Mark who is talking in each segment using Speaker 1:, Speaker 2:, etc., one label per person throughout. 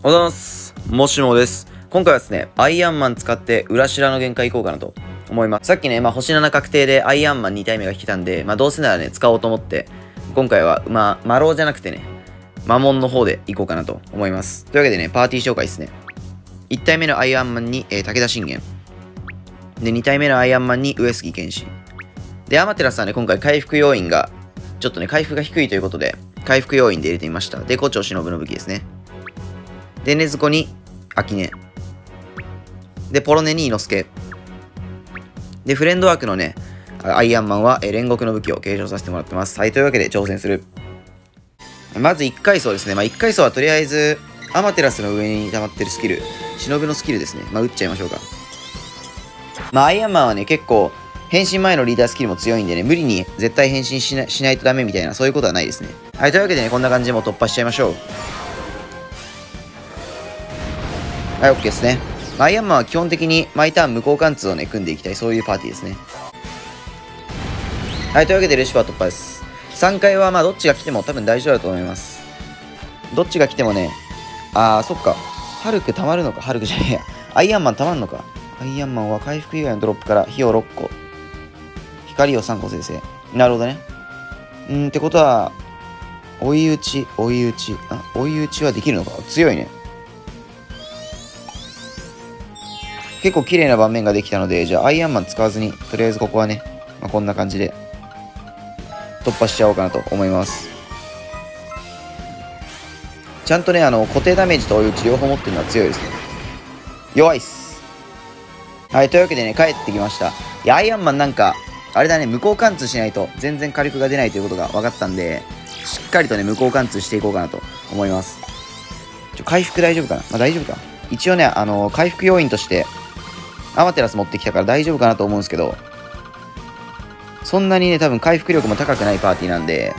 Speaker 1: おはようございます。もしもです。今回はですね、アイアンマン使って裏白の限界いこうかなと思います。さっきね、星7確定でアイアンマン2体目が引けたんで、どうせならね、使おうと思って、今回は、魔狼じゃなくてね、魔門の方でいこうかなと思います。というわけでね、パーティー紹介ですね。1体目のアイアンマンに、武田信玄。で、2体目のアイアンマンに上杉謙信。で、アマテラスはね、今回回復要因が、ちょっとね、回復が低いということで、回復要因で入れてみました。で、胡蝶忍の武器ですね。で、禰豆子に、秋音。で、ポロネに伊之助。で、フレンドワークのね、アイアンマンは、煉獄の武器を継承させてもらってます。はい、というわけで挑戦する。まず1階層ですね。1階層はとりあえず、アマテラスの上に溜まってるスキル、忍のスキルですね。打っちゃいましょうか。アイアンマンはね、結構、変身前のリーダースキルも強いんでね、無理に絶対変身しないとダメみたいな、そういうことはないですね。はい、というわけでね、こんな感じでもう突破しちゃいましょう。はい、OK ですね。アイアンマンは基本的に毎ターン無効貫通をね、組んでいきたい、そういうパーティーですね。はい、というわけでルシファー突破です。3回はどっちが来ても多分大丈夫だと思います。どっちが来てもね、そっか。ハルク溜まるのか、ハルクじゃねえや。アイアンマン溜まるのか。アイアンマンは回復以外のドロップから火を6個。光を3個生成。なるほどね。ってことは、追い打ちはできるのか。強いね。結構綺麗な盤面ができたので、じゃあアイアンマン使わずに、とりあえずここはね、こんな感じで突破しちゃおうかなと思います。ちゃんとね、固定ダメージと追い打ち両方持ってるのは強いですね。弱いっす。はい、というわけでね、帰ってきました。いや、アイアンマンなんか、あれだね、無効貫通しないと全然火力が出ないということが分かったんで、しっかりとね、無効貫通していこうかなと思います。回復大丈夫かな。大丈夫か。一応ね、回復要因として、アマテラス持ってきたから大丈夫かなと思うんですけど、そんなにね、多分回復力も高くないパーティーなんで、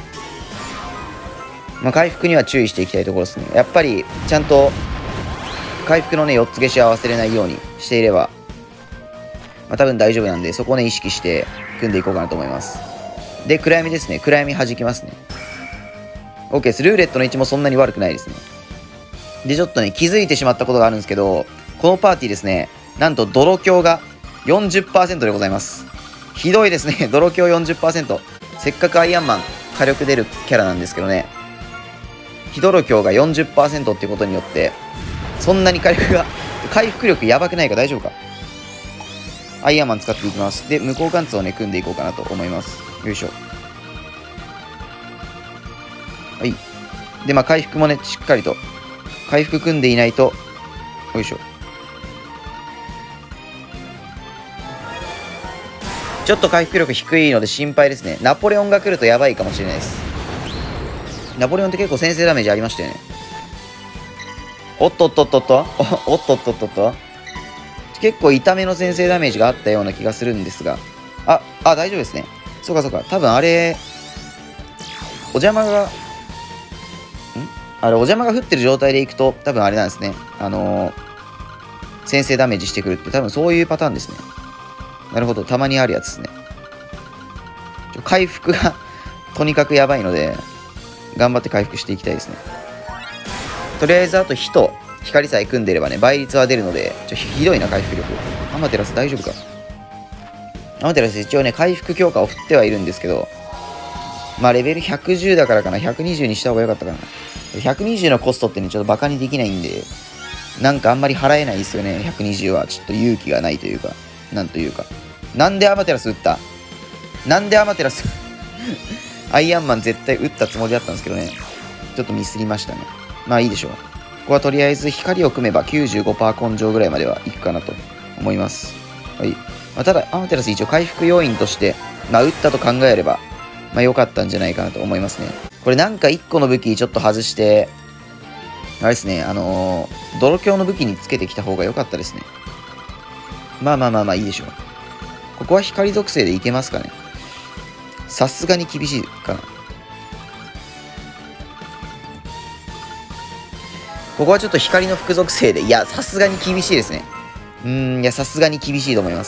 Speaker 1: 回復には注意していきたいところですね。やっぱり、ちゃんと、回復のね、4つ消しは忘れないようにしていれば、多分大丈夫なんで、そこをね、意識して組んでいこうかなと思います。で、暗闇ですね。暗闇弾きますね。OK です。ルーレットの位置もそんなに悪くないですね。で、ちょっとね、気づいてしまったことがあるんですけど、このパーティーですね、なんと泥鏡が 40% でございます。ひどいですね。泥鏡 40%。せっかくアイアンマン火力出るキャラなんですけどね。非泥鏡が 40% っていうことによって、そんなに火力が、回復力やばくないか大丈夫か。アイアンマン使っていきます。で、無効貫通をね、組んでいこうかなと思います。よいしょ。はい。で、回復もね、しっかりと、回復組んでいないと、よいしょ。ちょっと回復力低いので心配ですね。ナポレオンが来るとやばいかもしれないです。ナポレオンって結構先制ダメージありましたよね。おっとっとっとっとおっとっとっとっと結構痛めの先制ダメージがあったような気がするんですが。大丈夫ですね。そうかそうか。多分あれ、お邪魔が、お邪魔が降ってる状態でいくと、多分あれなんですね。先制ダメージしてくるって、多分そういうパターンですね。なるほど。たまにあるやつですね。回復がとにかくやばいので、頑張って回復していきたいですね。とりあえずあと火と光さえ組んでればね、倍率は出るので、ひどいな、回復力。アマテラス大丈夫か。アマテラス一応ね、回復強化を振ってはいるんですけど、レベル110だからかな、120にした方が良かったかな。120のコストってね、ちょっとバカにできないんで、なんかあんまり払えないですよね、120は。ちょっと勇気がないというか、なんというか。なんでアマテラス撃ったなんでアマテラスアイアンマン絶対撃ったつもりだったんですけどね。ちょっとミスりましたね。いいでしょう。ここはとりあえず光を組めば 95% 根性ぐらいまではいくかなと思います。はい。ただ、アマテラス一応回復要因として、撃ったと考えれば、良かったんじゃないかなと思いますね。これなんか1個の武器ちょっと外して、あれですね、泥鏡の武器につけてきた方が良かったですね。いいでしょう。ここは光属性でいけますかね。さすがに厳しいかな。ここはちょっと光の副属性で、いや、さすがに厳しいですね。いや、さすがに厳しいと思います。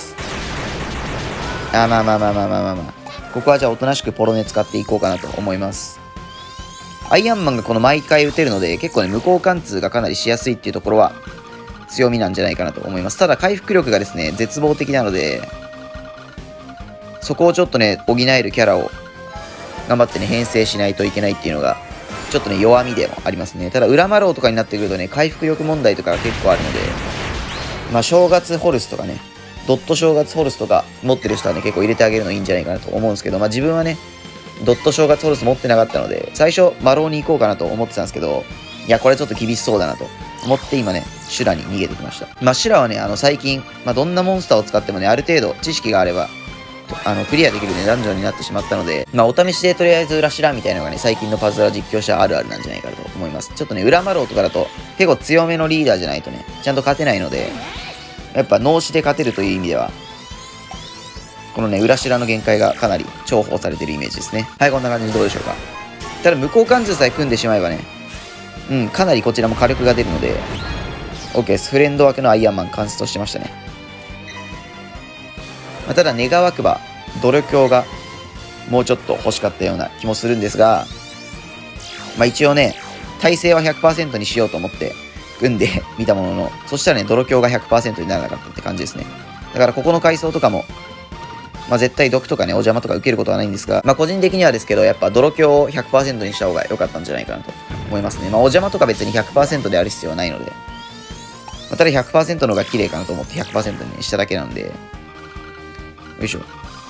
Speaker 1: ここはじゃあおとなしくポロネ使っていこうかなと思います。 アイアンマンがこの毎回打てるので、結構ね、無効貫通がかなりしやすいっていうところは強みなんじゃないかなと思います。ただ、回復力がですね、絶望的なので、そこをちょっとね、補えるキャラを頑張ってね、編成しないといけないっていうのが、ちょっとね、弱みでもありますね。ただ、裏マロウとかになってくるとね、回復力問題とかが結構あるので、まあ、正月ホルスとかね、ドット正月ホルスとか持ってる人はね、結構入れてあげるのいいんじゃないかなと思うんですけど、まあ、自分はね、ドット正月ホルス持ってなかったので、最初、マロウに行こうかなと思ってたんですけど、いや、これちょっと厳しそうだなと思って今ね、シュラに逃げてきました。まあ、シュラはね、最近、まあ、どんなモンスターを使ってもね、ある程度知識があれば、クリアできるね、ダンジョンになってしまったので、まあ、お試しでとりあえず裏シュラみたいなのがね、最近のパズドラ実況者あるあるなんじゃないかなと思います。ちょっとね、裏マロウとかだと、結構強めのリーダーじゃないとね、ちゃんと勝てないので、やっぱ脳死で勝てるという意味では、このね、裏シュラの限界がかなり重宝されてるイメージですね。はい、こんな感じでどうでしょうか。ただ、無効貫通さえ組んでしまえばね、かなりこちらも火力が出るので、OK です。フレンド枠のアイアンマン完成としてましたね。まあ、ただ、願わくば、ドル強がもうちょっと欲しかったような気もするんですが、まあ、一応ね、耐性は 100% にしようと思って組んでみたものの、そしたらね、ドル強が 100% にならなかったって感じですね。だからここの階層とかも、まあ、絶対毒とかね、お邪魔とか受けることはないんですが、まあ、個人的にはですけど、やっぱドロ強を 100% にした方が良かったんじゃないかなと思いますね。まあ、お邪魔とか別に 100% である必要はないので、まあ、ただ 100% の方が綺麗かなと思って 100% にしただけなんで、よいしょ。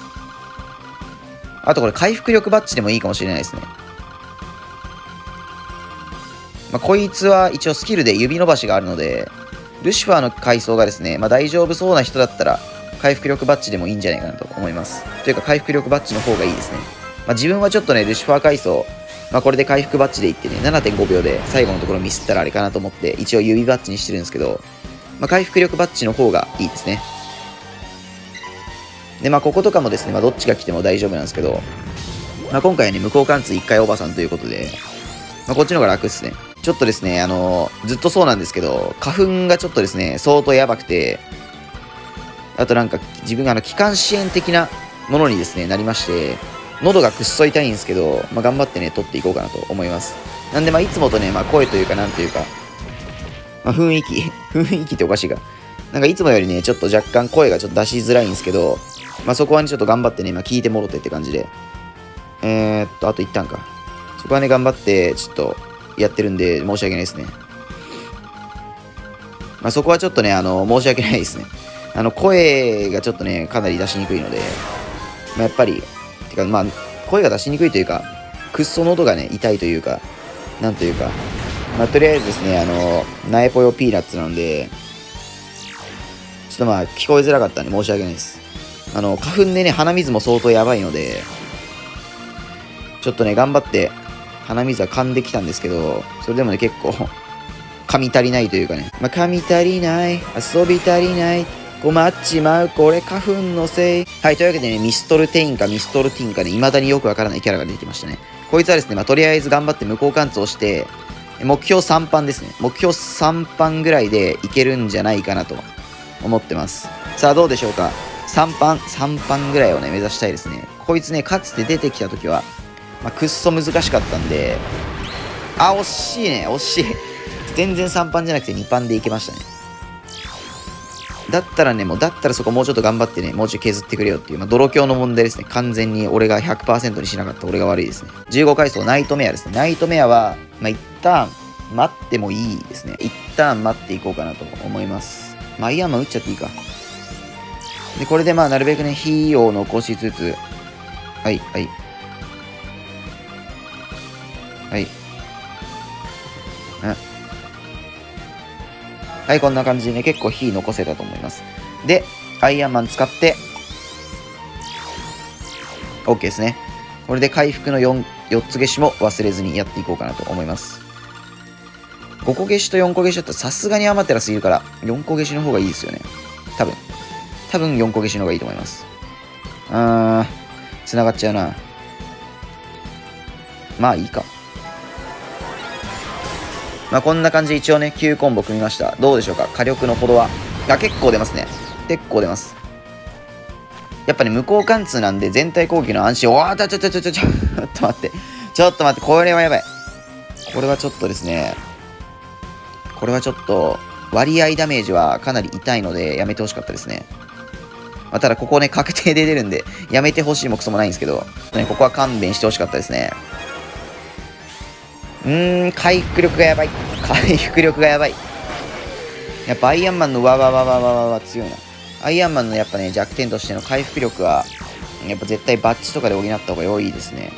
Speaker 1: あとこれ回復力バッジでもいいかもしれないですね。まあ、こいつは一応スキルで指伸ばしがあるので、ルシファーの階層がですね、まあ、大丈夫そうな人だったら、回復力バッジでもいいんじゃないかなと思います。というか回復力バッジの方がいいですね。まあ、自分はちょっとね、ルシファー階層、まあ、これで回復バッジでいってね、7.5 秒で最後のところミスったらあれかなと思って、一応指バッジにしてるんですけど、まあ、回復力バッジの方がいいですね。で、まあ、こことかもですね、まあ、どっちが来ても大丈夫なんですけど、まあ、今回はね、無効貫通1回おばさんということで、まあ、こっちの方が楽っすね。ちょっとですね、ずっとそうなんですけど、花粉がちょっとですね、相当やばくて、あとなんか、自分が気管支炎的なものにですね、なりまして、喉がくっそ痛いんですけど、まあ、頑張ってね、取っていこうかなと思います。なんで、まあ、いつもとね、まあ、声というか、なんというか、まあ、雰囲気っておかしいか。なんかいつもよりね、ちょっと若干声がちょっと出しづらいんですけど、まあ、そこはね、ちょっと頑張ってね、まあ、聞いてもろてって感じで。あと一旦か。そこはね、頑張って、ちょっとやってるんで、申し訳ないですね。まあ、そこはちょっとね、申し訳ないですね。声がちょっとね、かなり出しにくいので、まあ、やっぱり、てか、まあ、声が出しにくいというか、くっそ喉がね、痛いというか、なんというか、まあ、とりあえずですね、ナエポヨピーナッツなんで、ちょっとまあ、聞こえづらかったんで申し訳ないです。花粉でね、鼻水も相当やばいので、ちょっとね、頑張って、鼻水は噛んできたんですけど、それでもね、結構、噛み足りないというかね、まあ、噛み足りない、遊び足りない、困っちまう、これ花粉のせい。はい、というわけでね、ミストルテインかミストルティンかで、未だによくわからないキャラが出てきましたね。こいつはですね、まあ、とりあえず頑張って無効貫通をして、目標3番ですね。目標3番ぐらいでいけるんじゃないかなと思ってます。さあ、どうでしょうか。3番ぐらいをね、目指したいですね。こいつね、かつて出てきた時は、まあ、くっそ難しかったんで、あ、惜しいね、惜しい。全然3番じゃなくて2番でいけましたね。だったらね、だったらそこもうちょっと頑張ってね、もうちょい削ってくれよっていう、まあ、泥強の問題ですね。完全に俺が 100% にしなかった俺が悪いですね。15階層、ナイトメアですね。ナイトメアは、まあ、一旦待ってもいいですね。一旦待っていこうかなと思います。まあ、アイアンマン打っちゃっていいか。で、これでまあ、なるべくね、火を残しつつ、はい。はい、こんな感じでね、結構火残せたと思います。で、アイアンマン使って、OK ですね。これで回復の4つ消しも忘れずにやっていこうかなと思います。5個消しと4個消しだったらさすがにアマテラスいるから、4個消しの方がいいですよね。多分4個消しの方がいいと思います。繋がっちゃうな。まあいいか。まあこんな感じで一応ね、9コンボ組みました。どうでしょうか、火力のほどは。結構出ますね。結構出ます。やっぱね、無効貫通なんで全体攻撃の安心。おー、ちょっと待って。これはやばい。 これはちょっとですね、これはちょっと割合ダメージはかなり痛いのでやめてほしかったですね。まあ、ただここね、確定で出るんで、やめてほしいもクソもないんですけど、ね、ここは勘弁してほしかったですね。回復力がやばい。回復力がやばい。やっぱアイアンマンのわ強いな。アイアンマンのやっぱね、弱点としての回復力は、やっぱ絶対バッチとかで補った方が良いですね。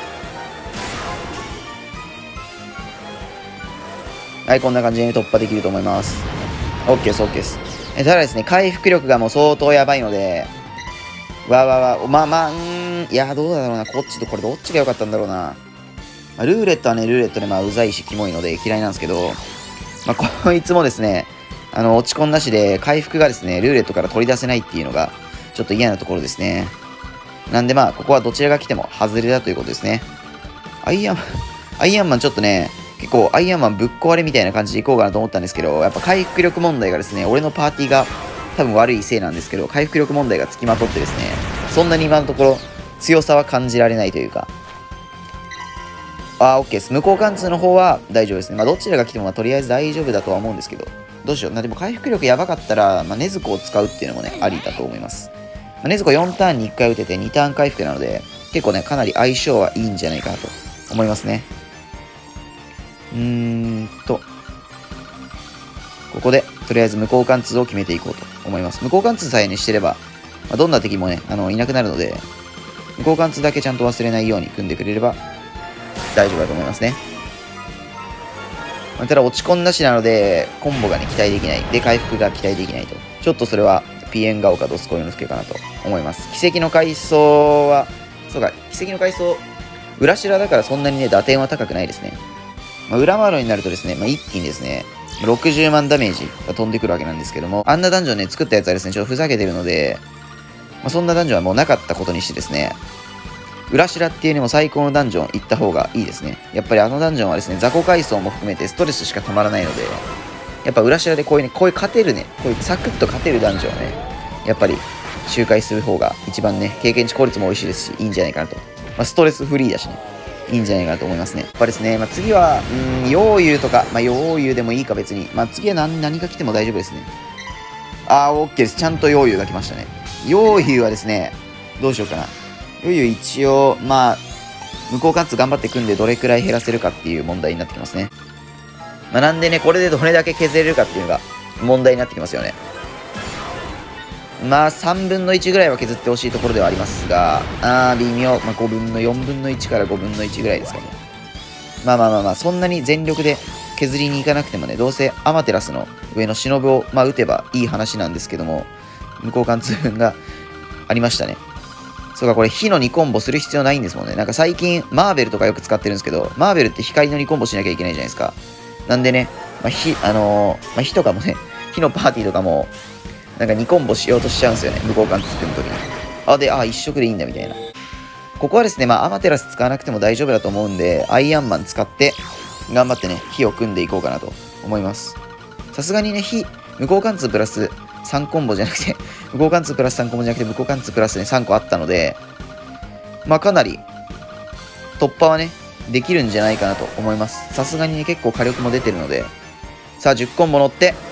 Speaker 1: はい、こんな感じで、ね、突破できると思います。OK です、OK です。ただですね、回復力がもう相当やばいので、いや、どうだろうな。こっちとこれどっちが良かったんだろうな。まあ、ルーレットはね、ルーレットでまあうざいし、キモいので嫌いなんですけど、まあ、こいつもですね、落ち込んだしで、回復がですね、ルーレットから取り出せないっていうのが、ちょっと嫌なところですね。なんでまあ、ここはどちらが来ても外れだということですね。アイアンマンちょっとね、結構アイアンマンぶっ壊れみたいな感じでいこうかなと思ったんですけど、やっぱ回復力問題がですね、俺のパーティーが多分悪いせいなんですけど、回復力問題がつきまとってですね、そんなに今のところ強さは感じられないというか、OK です。無効貫通の方は大丈夫ですね。まあ、どちらが来てもとりあえず大丈夫だとは思うんですけど、どうしよう。でも回復力やばかったら、まあ、禰豆子を使うっていうのもね、ありだと思います。禰豆子4ターンに1回打てて2ターン回復なので、結構ね、かなり相性はいいんじゃないかなと思いますね。ここで、とりあえず無効貫通を決めていこうと思います。無効貫通さえね、してれば、まあ、どんな敵もね、いなくなるので、無効貫通だけちゃんと忘れないように組んでくれれば大丈夫だと思いますね。まあ、ただ落ち込んだしなので、コンボがね、期待できない。で、回復が期待できないと。ちょっとそれは、ピエンガオかドスコイノスケかなと思います。奇跡の階層は、そうか、奇跡の階層、裏白だからそんなにね、打点は高くないですね。まあ、裏マロになるとですね、まあ、一気にですね、60万ダメージが飛んでくるわけなんですけども、あんなダンジョンね、作ったやつはですね、ちょっとふざけてるので、まあ、そんなダンジョンはもうなかったことにしてですね、裏白っていうね、もう最高のダンジョン行った方がいいですね。やっぱりあのダンジョンはですね、雑魚階層も含めてストレスしかたまらないので、やっぱ裏白でこういう勝てるね、こういうサクッと勝てるダンジョンをね、やっぱり周回する方が一番ね、経験値効率も美味しいですし、いいんじゃないかなと。まあ、ストレスフリーだしね、いいんじゃないかなと思いますね。やっぱですね、まあ、次は、陽遊とか、まあ、陽遊でもいいか別に。まあ、次は何が来ても大丈夫ですね。OK です。ちゃんと陽遊が来ましたね。陽遊はですね、どうしようかな。陽遊一応、まあ、無効貫通頑張って組んでどれくらい減らせるかっていう問題になってきますね。まあ、なんでね、これでどれだけ削れるかっていうのが問題になってきますよね。まあ、3分の1ぐらいは削ってほしいところではありますが、微妙。まあ、4分の1から5分の1ぐらいですかね。まあ、そんなに全力で削りに行かなくてもね、どうせアマテラスの上の忍を、まあ、打てばいい話なんですけども、無効貫通分がありましたね。そうか、これ火の2コンボする必要ないんですもんね。なんか最近、マーベルとかよく使ってるんですけど、マーベルって光の2コンボしなきゃいけないじゃないですか。なんでね、まあ、火とかもね、火のパーティーとかも、なんか2コンボしようとしちゃうんですよね。無効貫通組むときに。一色でいいんだみたいな。ここはですね、まあ、アマテラス使わなくても大丈夫だと思うんで、アイアンマン使って、頑張ってね、火を組んでいこうかなと思います。さすがにね、無効貫通プラス3コンボじゃなくて、無効貫通プラス3コンボじゃなくて、無効貫通プラスね、3個あったので、まあ、かなり、突破はね、できるんじゃないかなと思います。さすがにね、結構火力も出てるので、さあ、10コンボ乗って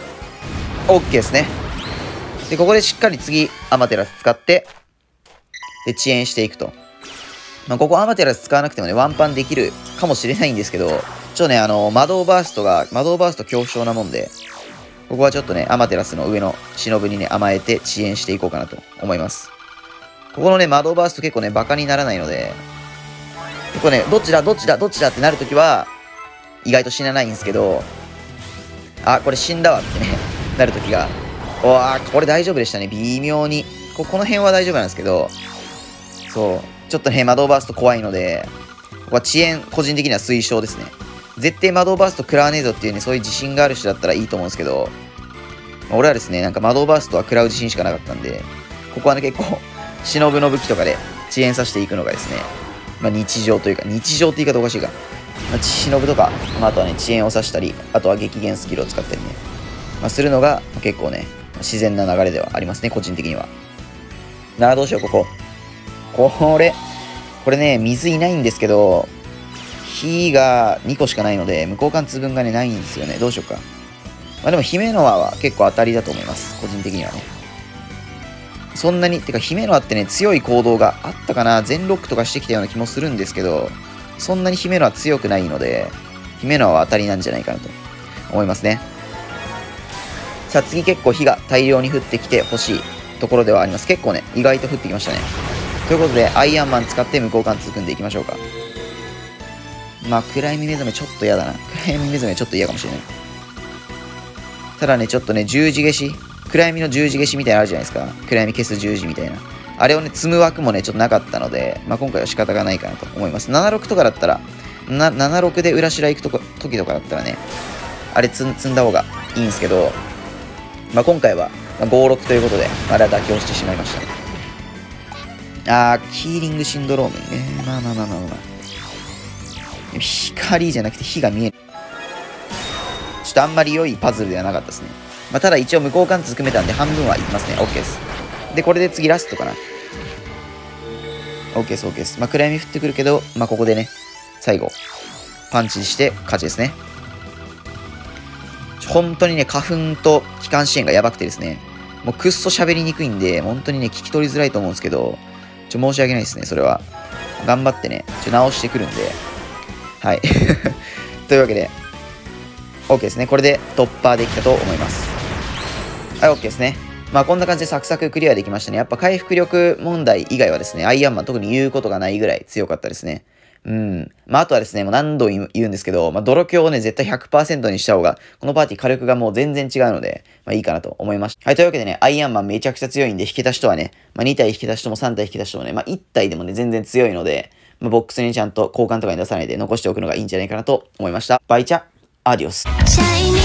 Speaker 1: 、OK ですね。で、ここでしっかり次、アマテラス使って、で、遅延していくと。まあ、ここアマテラス使わなくてもね、ワンパンできるかもしれないんですけど、魔導バースト恐怖症なもんで、ここはちょっとね、アマテラスの上の忍にね、甘えて遅延していこうかなと思います。ここのね、魔導バースト結構ね、バカにならないので、ここね、どっちだってなるときは、意外と死なないんですけど、これ死んだわってね、なるときが、これ大丈夫でしたね。微妙に。この辺は大丈夫なんですけど、そう。ちょっとね、魔導バースト怖いので、ここは遅延、個人的には推奨ですね。絶対魔導バースト食らわねえぞっていうね、そういう自信がある人だったらいいと思うんですけど、俺はですね、なんか魔導バーストは食らう自信しかなかったんで、ここはね、結構、忍の武器とかで遅延させていくのがですね、まあ日常というか、日常って言い方おかしいか。まあ、忍とか、あとはね、遅延をさせたり、あとは激減スキルを使ったりね、するのが結構ね、自然な流れではありますね、個人的には。どうしよう、これね、水いないんですけど、 火が2個しかないので、無効貫通分がね、ないんですよね。どうしようか。まあでも、姫ノアは結構当たりだと思います。個人的にはね。そんなに、てか、姫ノアってね、強い行動があったかな。全ロックとかしてきたような気もするんですけど、そんなに姫ノア強くないので、姫ノアは当たりなんじゃないかなと思いますね。さあ、次結構火が大量に降ってきてほしいところではあります。結構ね、意外と降ってきましたね。ということで、アイアンマン使って無効貫通組んでいきましょうか。まあ、暗闇目覚めちょっと嫌だな。暗闇目覚めちょっと嫌かもしれない。ただね、ちょっとね、十字消し、暗闇の十字消しみたいなのあるじゃないですか。暗闇消す十字みたいな。あれをね、積む枠もね、ちょっとなかったので、まあ、今回は仕方がないかなと思います。76とかだったら、76で裏白行く時とかだったらね、あれ積んだ方がいいんですけど、まあ、今回は56ということで、あれは妥協してしまいました。キーリングシンドロームね。まあ。光じゃなくて火が見える。ちょっとあんまり良いパズルではなかったですね。まあ、ただ一応無効貫通組めたんで半分はいきますね。OK です。で、これで次ラストかな。OK です、OK です。まあ、暗闇降ってくるけど、まあ、ここでね、最後、パンチして勝ちですね。本当にね、花粉と気管支炎がやばくてですね、もうくっそ喋りにくいんで、本当にね、聞き取りづらいと思うんですけど、申し訳ないですね、それは。頑張ってね、直してくるんで。はい。というわけで、OK ですね。これで突破できたと思います。はい、OK ですね。まあこんな感じでサクサククリアできましたね。やっぱ回復力問題以外はですね、アイアンマン特に言うことがないぐらい強かったですね。まああとはですね、もう何度言うんですけど、まあ泥鏡をね、絶対 100% にした方が、このパーティー火力がもう全然違うので、まあいいかなと思いました。はい、というわけでね、アイアンマンめちゃくちゃ強いんで、引き出しとはね、まあ2体引き出しとも3体引き出しともね、まあ1体でもね、全然強いので、まあ、ボックスにちゃんと交換とかに出さないで残しておくのがいいんじゃないかなと思いました。バイチャ、アディオス。